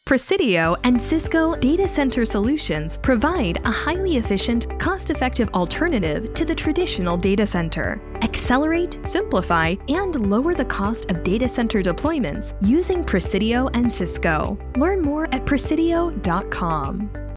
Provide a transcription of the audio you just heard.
Presidio and Cisco data center solutions provide a highly efficient, cost-effective alternative to the traditional data center. Accelerate, simplify, and lower the cost of data center deployments using Presidio and Cisco. Learn more at presidio.com.